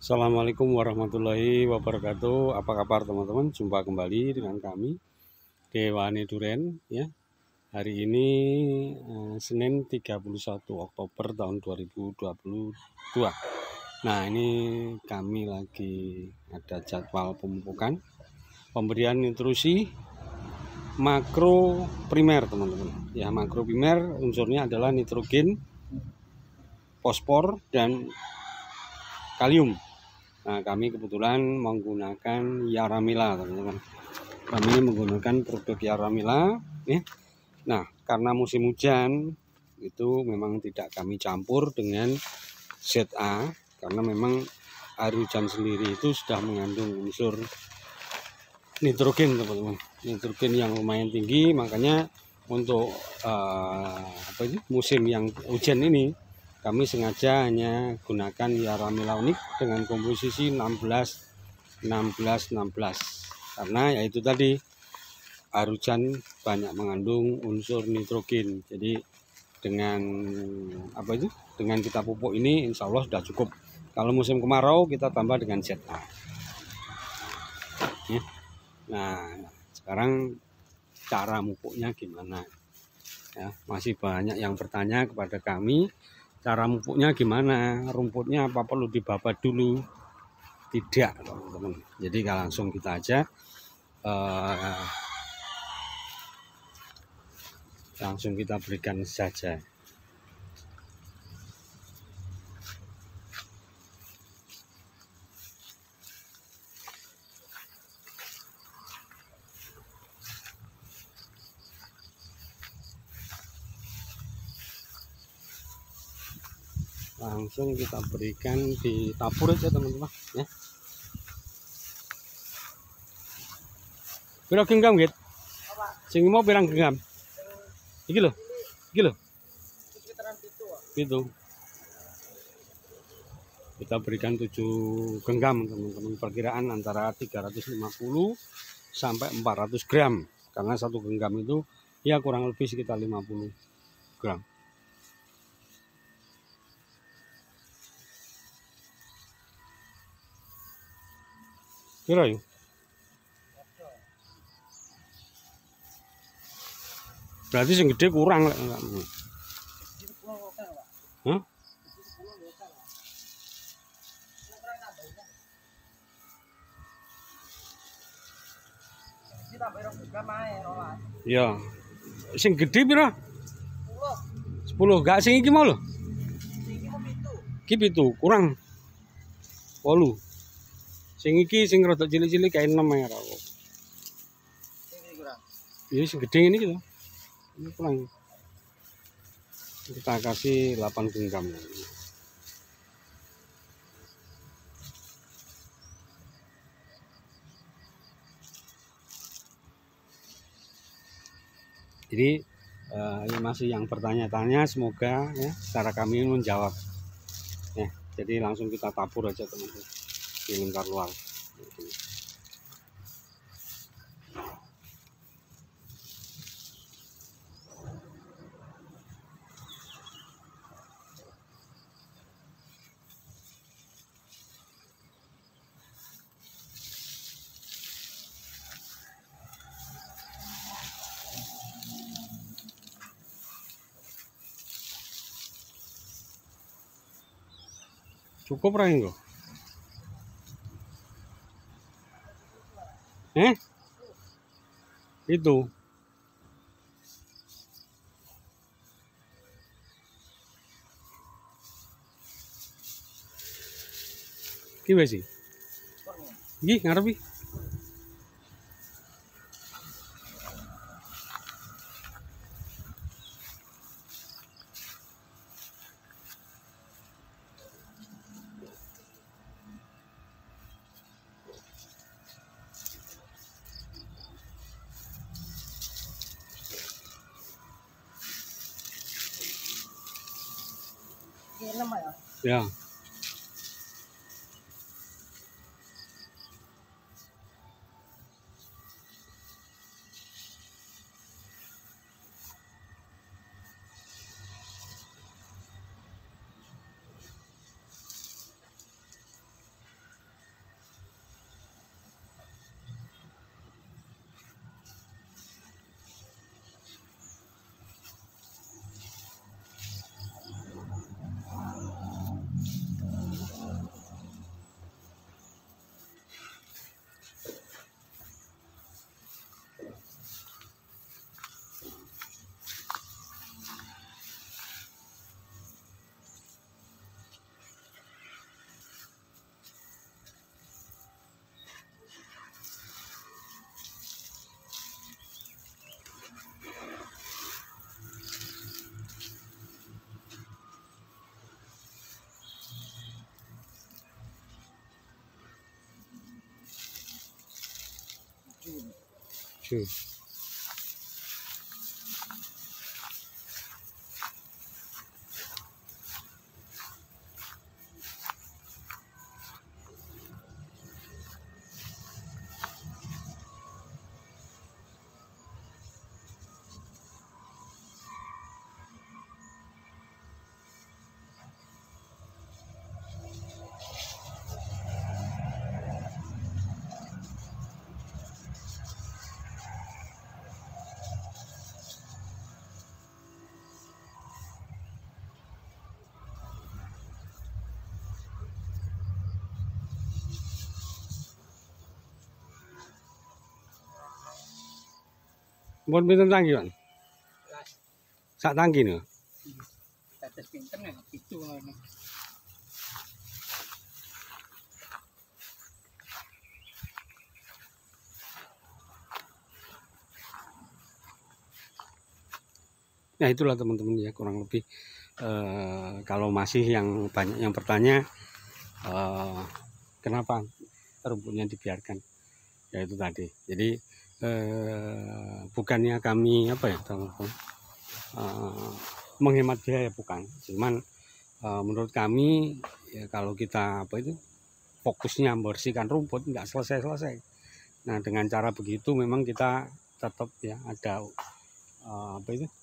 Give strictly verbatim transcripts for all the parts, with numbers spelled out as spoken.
Assalamualaikum warahmatullahi wabarakatuh. Apa kabar teman-teman? Jumpa kembali dengan kami Dewane Duren ya. Hari ini eh, Senin tiga puluh satu Oktober tahun dua ribu dua puluh dua. Nah, ini kami lagi ada jadwal pemupukan pemberian nutrisi makro primer teman-teman. Ya, makro primer unsurnya adalah nitrogen, fosfor dan kalium. Nah, kami kebetulan menggunakan Yaramila, teman-teman. Kami menggunakan produk Yaramila, ya. Nah, karena musim hujan itu memang tidak kami campur dengan Z A, karena memang air hujan sendiri itu sudah mengandung unsur nitrogen, teman-teman. Nitrogen yang lumayan tinggi, makanya untuk uh, apa itu musim yang hujan ini kami sengaja hanya gunakan Yaramila unik dengan komposisi enam belas enam belas enam belas karena yaitu tadi air hujan banyak mengandung unsur nitrogen. Jadi dengan apa itu dengan kita pupuk ini insya Allah sudah cukup. Kalau musim kemarau kita tambah dengan Z A ya. Nah, sekarang cara pupuknya gimana ya, masih banyak yang bertanya kepada kami cara pupuknya gimana, rumputnya apa perlu dibabat dulu? Tidak, teman-teman. Jadi langsung kita aja uh, langsung kita berikan saja. Langsung kita berikan di tabur aja teman-teman ya. Pirang genggam gitu. Sing mau pirang genggam. Iki lho. Iki lho. Itu. Kita berikan tujuh genggam teman-teman. Perkiraan antara tiga ratus lima puluh sampai empat ratus gram. Karena satu genggam itu ya kurang lebih sekitar lima puluh gram. Kira yuk. Berarti yang gede kurang lah enggak. Hah? Ya. Sing gede pira? sepuluh. Gak sing iki mau lho. Iki pitu, kurang. wolu. Sing iki sing rada cilik-cilik kayak enam ya ra. Ini sing gede ini gitu. Ini kurang. Kita kasih delapan genggam. Jadi uh, ini masih yang bertanya-tanya, semoga ya cara kami menjawab. Ya, jadi langsung kita tabur aja teman-teman di lingkar luar. Cukup ra engko? Eh? Itu. Ki wis iki. Iki ngarep iki. Ya. Hmm. Buat pinten tangki, Pak? Sak tangki nih. Tetes pinten ya gitu ngono. Nah itulah teman-teman ya, kurang lebih eh, kalau masih yang banyak yang bertanya eh, kenapa rumputnya dibiarkan, ya itu tadi. Jadi eh, bukannya kami apa ya teman-teman, eh, menghemat biaya, bukan, cuman eh, menurut kami ya kalau kita apa itu fokusnya membersihkan rumput nggak selesai-selesai. Nah dengan cara begitu memang kita tetap ya ada uh, apa itu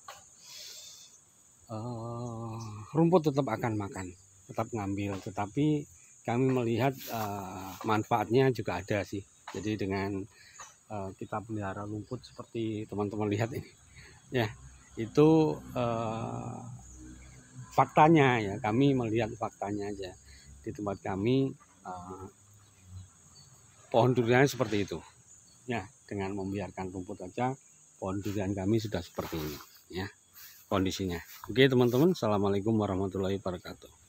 uh, rumput tetap akan makan, tetap ngambil, tetapi kami melihat uh, manfaatnya juga ada sih. Jadi dengan uh, kita pelihara rumput seperti teman-teman lihat ini ya, itu uh, faktanya ya, kami melihat faktanya aja di tempat kami. Uh, pohon durian seperti itu ya, dengan membiarkan rumput saja pohon durian kami sudah seperti ini ya kondisinya. Oke teman-teman, assalamualaikum warahmatullahi wabarakatuh.